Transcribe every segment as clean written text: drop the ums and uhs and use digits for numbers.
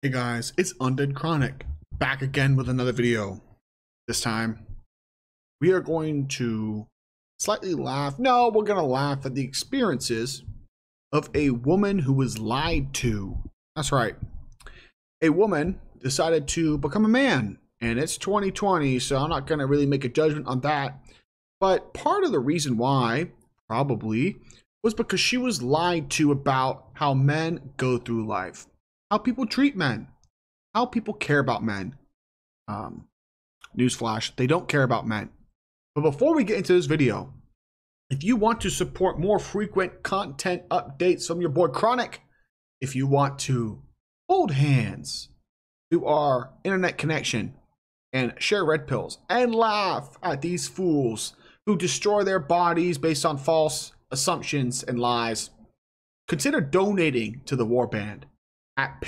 Hey guys, it's Undead Chronic, back again with another video. This time, we are going to slightly laugh. No, we're going to laugh at the experiences of a woman who was lied to. That's right. A woman decided to become a man, and it's 2020, so I'm not going to really make a judgment on that. But part of the reason why, probably, was because she was lied to about how men go through life, how people treat men, how people care about men. Newsflash, they don't care about men. But before we get into this video, if you want to support more frequent content updates from your boy Chronic, if you want to hold hands through our internet connection and share red pills and laugh at these fools who destroy their bodies based on false assumptions and lies, consider donating to the warband at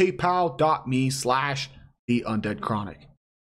paypal.me/theundeadchronic.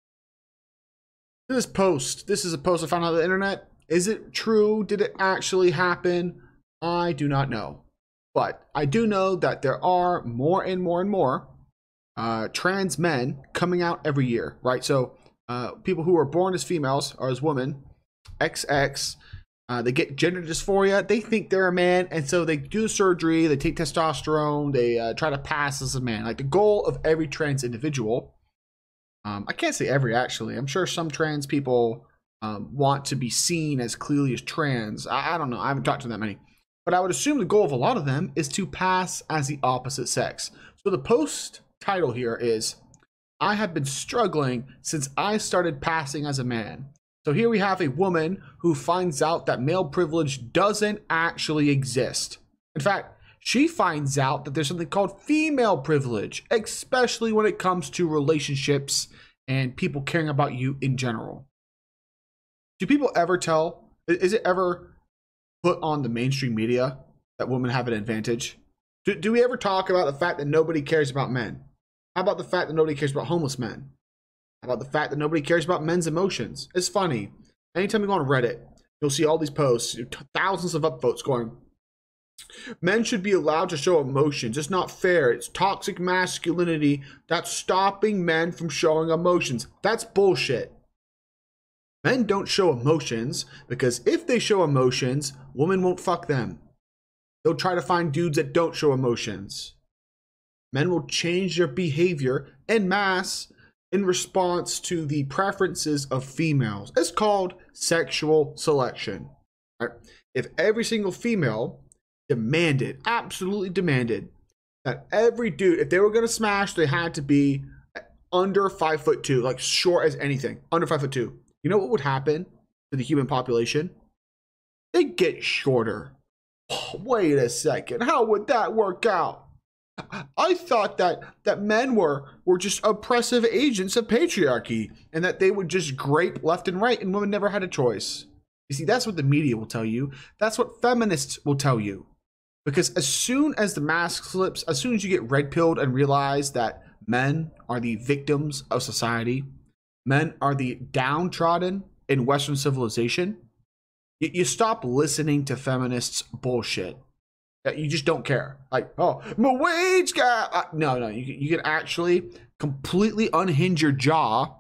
This is a post I found on the internet. Is it true? Did it actually happen? I do not know. But I do know that there are more and more and more trans men coming out every year, right? So people who are born as females or as women, XX, they get gender dysphoria. They think they're a man, and so they do the surgery. They take testosterone. They try to pass as a man. Like the goal of every trans individual. I can't say every, actually. I'm sure some trans people want to be seen as clearly as trans. I don't know. I haven't talked to that many. But I would assume the goal of a lot of them is to pass as the opposite sex. So the post title here is, I have been struggling since I started passing as a man. So here we have a woman who finds out that male privilege doesn't actually exist. In fact, she finds out that there's something called female privilege, especially when it comes to relationships and people caring about you in general. Do people ever tell, is it ever put on the mainstream media that women have an advantage? Do we ever talk about the fact that nobody cares about men? How about the fact that nobody cares about homeless men? How about the fact that nobody cares about men's emotions? It's funny. Anytime you go on Reddit, you'll see all these posts, thousands of upvotes going, men should be allowed to show emotions. It's not fair. It's toxic masculinity that's stopping men from showing emotions. That's bullshit. Men don't show emotions because if they show emotions, women won't fuck them. They'll try to find dudes that don't show emotions. Men will change their behavior en masse in response to the preferences of females. It's called sexual selection. Right? If every single female demanded, absolutely demanded, that every dude, if they were going to smash, they had to be under 5'2", like short as anything, under 5'2". You know what would happen to the human population? They'd get shorter. Oh, wait a second, how would that work out? I thought that men were just oppressive agents of patriarchy and that they would just grape left and right and women never had a choice. You see, that's what the media will tell you. That's what feminists will tell you. Because as soon as the mask slips, as soon as you get red pilled and realize that men are the victims of society, men are the downtrodden in Western civilization, you stop listening to feminists' bullshit. You just don't care. Like, oh, my wage gap. No, you can actually completely unhinge your jaw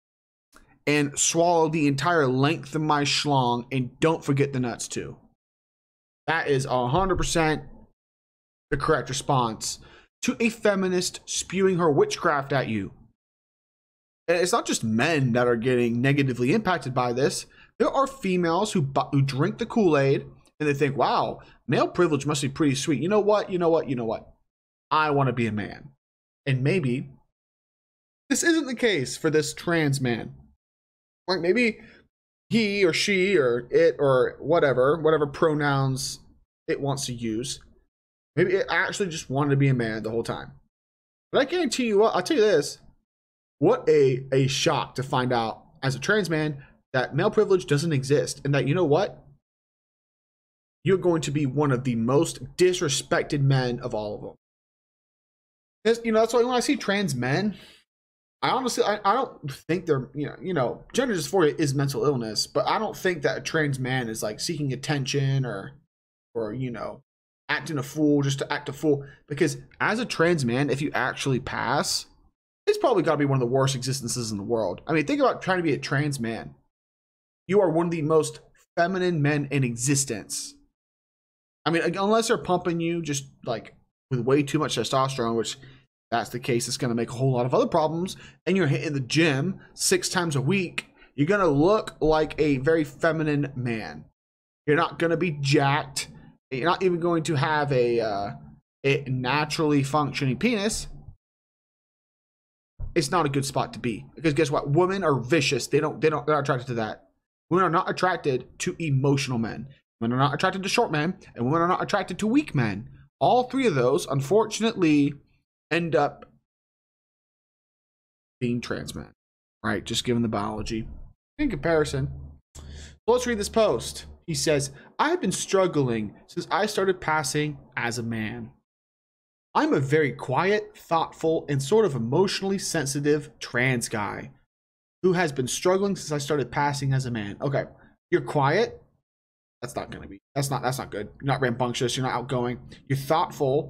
and swallow the entire length of my schlong, and don't forget the nuts too. That is 100% the correct response to a feminist spewing her witchcraft at you. And it's not just men that are getting negatively impacted by this. There are females who drink the Kool-Aid and they think, wow, male privilege must be pretty sweet. You know what? I want to be a man. And maybe this isn't the case for this trans man. Like maybe he or she or it or whatever pronouns it wants to use. Maybe it actually just wanted to be a man the whole time. But I guarantee you what, I'll tell you this. What a shock to find out as a trans man that male privilege doesn't exist. And that, you know what? You're going to be one of the most disrespected men of all of them. Because, that's why when I see trans men, I honestly, I don't think they're, gender dysphoria is mental illness, but I don't think that a trans man is like seeking attention or acting a fool just to act a fool. Because as a trans man, if you actually pass, it's probably got to be one of the worst existences in the world. I mean, think about trying to be a trans man. You are one of the most feminine men in existence. I mean, unless they're pumping you just like with way too much testosterone, which that's the case, it's going to make a whole lot of other problems, and you're hitting the gym 6 times a week, you're going to look like a very feminine man. You're not going to be jacked. You're not even going to have a naturally functioning penis. It's not a good spot to be, because guess what? Women are vicious. They're not attracted to that. Women are not attracted to emotional men. Women are not attracted to short men, and women are not attracted to weak men. All 3 of those, unfortunately, end up being trans men, right? Just given the biology in comparison. So let's read this post. He says, I've been struggling since I started passing as a man. I'm a very quiet, thoughtful, and sort of emotionally sensitive trans guy who has been struggling since I started passing as a man. Okay, you're quiet. That's not good. You're not rambunctious. You're not outgoing. You're thoughtful.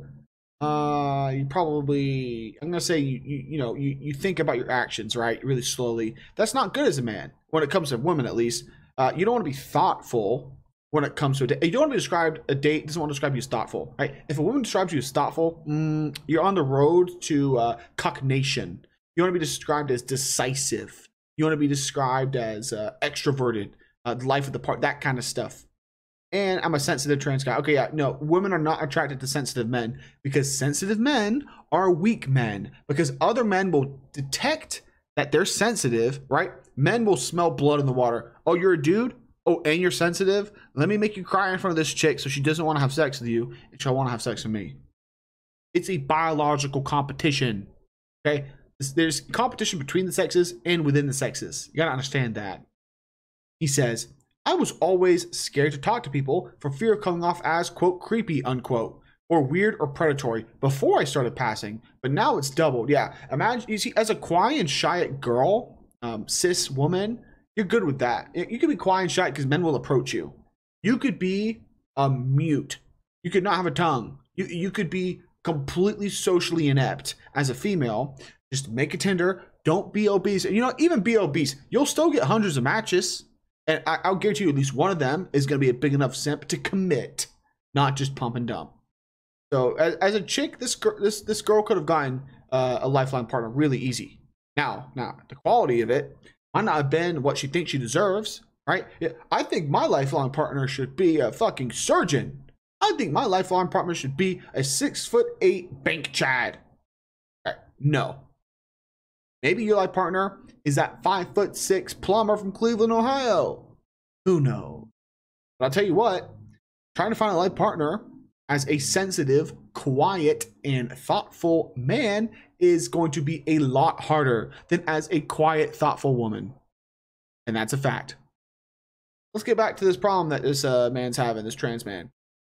You probably, I'm gonna say you think about your actions, right? Really slowly. That's not good as a man. When it comes to women, at least, you don't want to be thoughtful when it comes to a date. You don't want to be described, a date doesn't want to describe you as thoughtful, right? If a woman describes you as thoughtful, you're on the road to cognation. You want to be described as decisive. You want to be described as extroverted, life of the part, that kind of stuff. And I'm a sensitive trans guy. Okay, yeah, no, women are not attracted to sensitive men because sensitive men are weak men, because other men will detect that they're sensitive, right? Men will smell blood in the water. Oh, you're a dude? Oh, and you're sensitive? Let me make you cry in front of this chick so she doesn't want to have sex with you and she'll want to have sex with me. It's a biological competition, okay? There's competition between the sexes and within the sexes. You gotta understand that. He says, I was always scared to talk to people for fear of coming off as, quote, creepy, unquote, or weird or predatory before I started passing, but now it's doubled. Yeah, imagine, you see, as a quiet and shy girl, cis woman, you're good with that. You can be quiet and shy because men will approach you. You could be a mute. You could not have a tongue. You could be completely socially inept as a female. Just make a Tinder. Don't be obese. You know, even be obese, you'll still get hundreds of matches. And I'll guarantee you at least one of them is going to be a big enough simp to commit, not just pump and dump. So as a chick, this girl could have gotten a lifeline partner really easy. Now the quality of it might not have been what she thinks she deserves, right? I think my lifeline partner should be a fucking surgeon. I think my lifeline partner should be a 6'8" bank chad. Right, no. Maybe your life partner is that 5'6" plumber from Cleveland, Ohio. Who knows? But I'll tell you what, trying to find a life partner as a sensitive, quiet, and thoughtful man is going to be a lot harder than as a quiet, thoughtful woman. And that's a fact. Let's get back to this problem that this man's having, this trans man.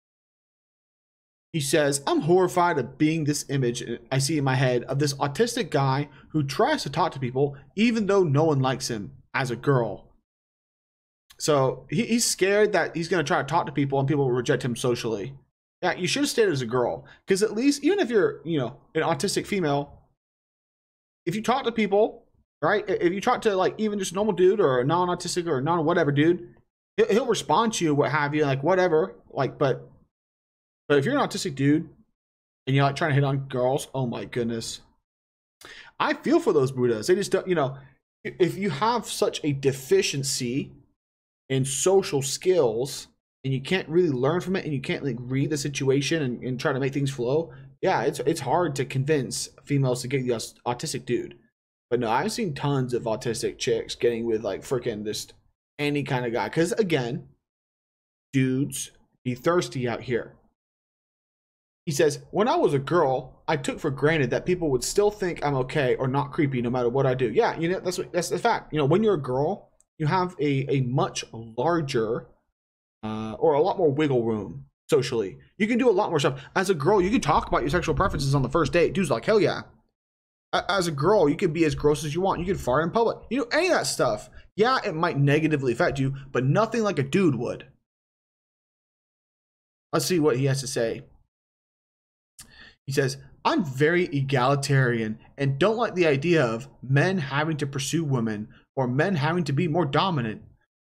He says, I'm horrified of being this image I see in my head of this autistic guy who tries to talk to people even though no one likes him as a girl. So he's scared that he's going to try to talk to people and people will reject him socially. Yeah, you should have stayed as a girl, because at least, even if you're, an autistic female, if you talk to people, right? If you talk to like even just a normal dude or a non-autistic or a non-whatever dude, he'll respond to you, what have you, like whatever, like, but if you're an autistic dude and you're like trying to hit on girls, oh my goodness. I feel for those Buddhas. They just don't, if you have such a deficiency in social skills and you can't really learn from it and you can't like read the situation and try to make things flow, yeah, it's hard to convince females to get the autistic dude. But no, I've seen tons of autistic chicks getting with like freaking just any kind of guy. Because again, dudes be thirsty out here. He says, when I was a girl, I took for granted that people would still think I'm okay or not creepy no matter what I do. Yeah, that's the fact. When you're a girl, you have a much larger or a lot more wiggle room socially. You can do a lot more stuff. As a girl, you can talk about your sexual preferences on the first date. Dude's like, hell yeah. As a girl, you can be as gross as you want. You can fart in public. Any of that stuff. Yeah, it might negatively affect you, but nothing like a dude would. Let's see what he has to say. He says, I'm very egalitarian and don't like the idea of men having to pursue women or men having to be more dominant.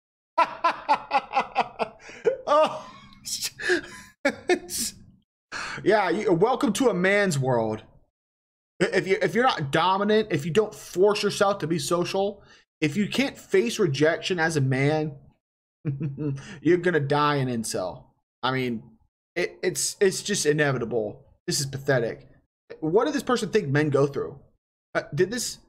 Oh, yeah. Welcome to a man's world. If you're not dominant, if you don't force yourself to be social, if you can't face rejection as a man, you're gonna die an incel. I mean, it's just inevitable. This is pathetic. What did this person think men go through? Did this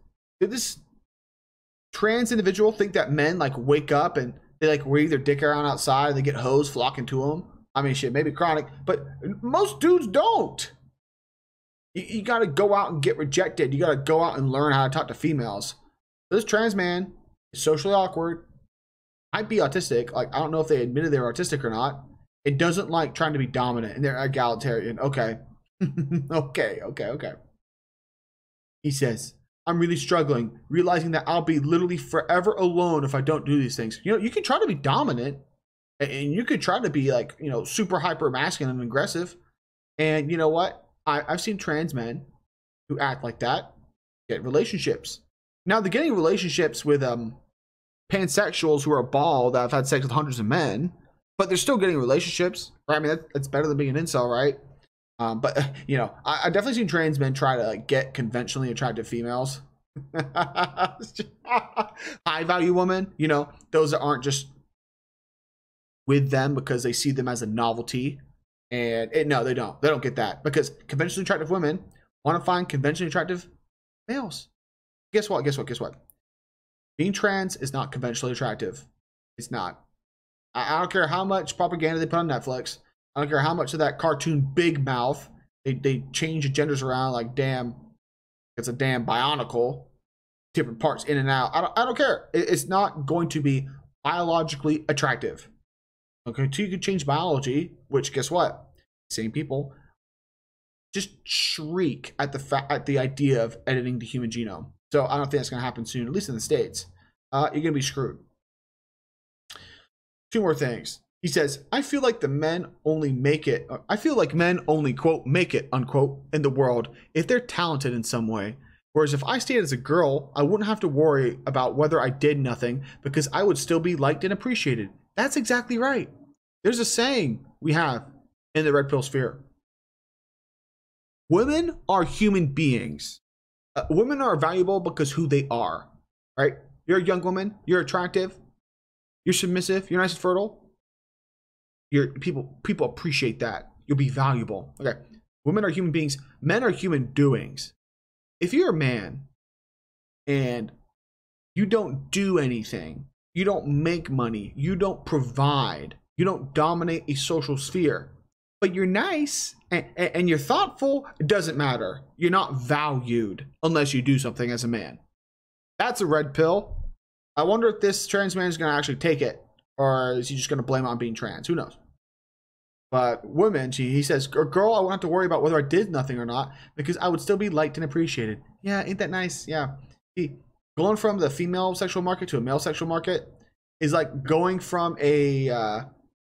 trans individual think that men like wake up and they like wave their dick around outside and they get hoes flocking to them? I mean, shit, maybe chronic, but most dudes don't. You got to go out and get rejected. You got to go out and learn how to talk to females. This trans man is socially awkward. Might be autistic. Like, I don't know if they admitted they were autistic or not. It doesn't like trying to be dominant, and they're egalitarian. Okay. Okay. He says, I'm really struggling, realizing that I'll be literally forever alone if I don't do these things. You know, you can try to be dominant, and you could try to be like, you know, super hyper masculine and aggressive. And you know what? I've seen trans men who act like that get relationships. Now they're getting relationships with pansexuals who are bald that have had sex with hundreds of men, but they're still getting relationships, right? I mean, that's better than being an incel, right? But you know, I definitely seen trans men try to like get conventionally attractive females. High value women, you know, those that aren't just with them because they see them as a novelty. And no, they don't get that, because conventionally attractive women want to find conventionally attractive males. Guess what? Being trans is not conventionally attractive. It's not. I don't care how much propaganda they put on Netflix. I don't care how much of that cartoon Big Mouth they change the genders around like damn, it's a damn bionicle, different parts in and out. I don't care. It's not going to be biologically attractive. Okay, so you could change biology, which guess what? Same people just shriek at the idea of editing the human genome. So I don't think that's going to happen soon, at least in the States. You're going to be screwed. Two more things. He says, I feel like men only, quote, make it, unquote, in the world if they're talented in some way. Whereas if I stayed as a girl, I wouldn't have to worry about whether I did nothing because I would still be liked and appreciated. That's exactly right. There's a saying we have in the red pill sphere. Women are human beings. Women are valuable because who they are, right? You're a young woman, you're attractive, you're submissive, you're nice and fertile. People appreciate that. You'll be valuable. Okay. Women are human beings. Men are human doings. If you're a man and you don't do anything, you don't make money, you don't provide, you don't dominate a social sphere, but you're nice and you're thoughtful, it doesn't matter. You're not valued unless you do something as a man. That's a red pill. I wonder if this trans man is going to actually take it, or is he just going to blame it on being trans? Who knows? But women, he says, girl, I won't have to worry about whether I did nothing or not because I would still be liked and appreciated. Yeah, ain't that nice? Yeah. Going from the female sexual market to a male sexual market is like going from riding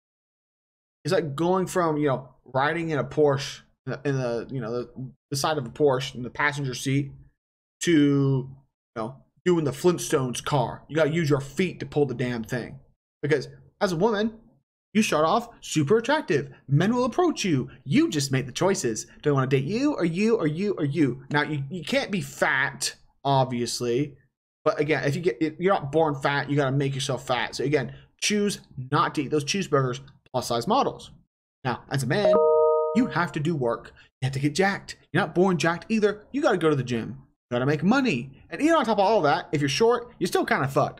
in a Porsche in the side of a Porsche in the passenger seat to, doing the Flintstones car. You got to use your feet to pull the damn thing. Because as a woman, you start off super attractive. Men will approach you. You just make the choices. Do I want to date you or you or you or you? Now, you can't be fat, obviously. But again, if you're not born fat, you got to make yourself fat. So again, choose not to eat those cheeseburgers, plus size models. Now, as a man, you have to do work. You have to get jacked. You're not born jacked either. You got to go to the gym. You got to make money. And even on top of all that, if you're short, you're still kind of fucked.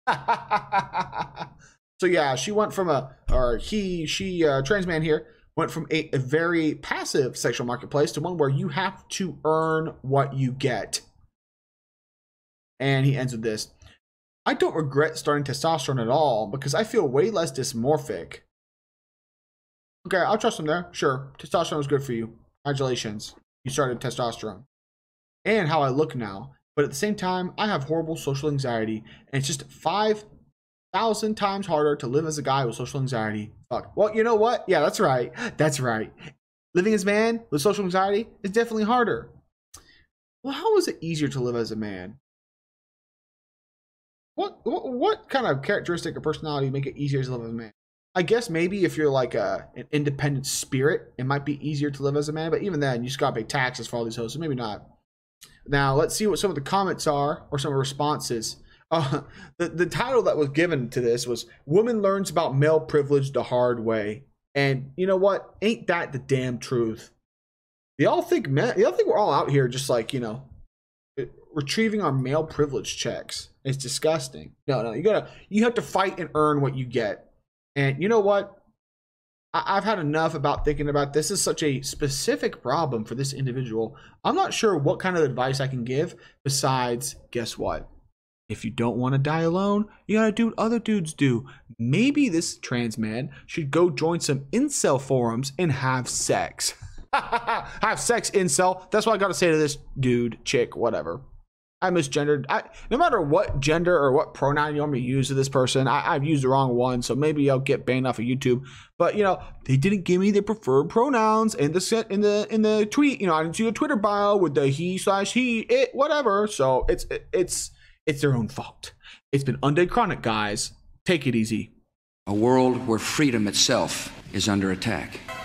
So yeah, she went from trans man here, went from a very passive sexual marketplace to one where you have to earn what you get. And he ends with this. I don't regret starting testosterone at all because I feel way less dysmorphic. Okay, I'll trust him there. Sure, testosterone is good for you. Congratulations, you started testosterone. And how I look now. But at the same time, I have horrible social anxiety. And it's just 5,000 times harder to live as a guy with social anxiety. Fuck. Well, you know what? Yeah, that's right. That's right. Living as a man with social anxiety is definitely harder. Well, how is it easier to live as a man? What kind of characteristic or personality make it easier to live as a man? I guess maybe if you're like an independent spirit, it might be easier to live as a man. But even then, you just got to pay taxes for all these hosts, so maybe not. Now, let's see what some of the comments are or some of the responses. The title that was given to this was "Woman Learns About Male Privilege the Hard Way." And you know what? Ain't that the damn truth? Y'all think we're all out here just like, retrieving our male privilege checks? It's disgusting. No, you have to fight and earn what you get. And you know what? I've had enough about thinking about this. This is such a specific problem for this individual. I'm not sure what kind of advice I can give besides, guess what? If you don't want to die alone, you gotta do what other dudes do. Maybe this trans man should go join some incel forums and have sex. Have sex, incel. That's what I gotta say to this dude, chick, whatever. I misgendered. No matter what gender or what pronoun you want me to use to this person, I've used the wrong one, so maybe I'll get banned off of YouTube. But they didn't give me their preferred pronouns in the tweet. I didn't see a Twitter bio with the he/he, it, whatever. So it's their own fault. It's been Undead Chronic, guys. Take it easy. A world where freedom itself is under attack.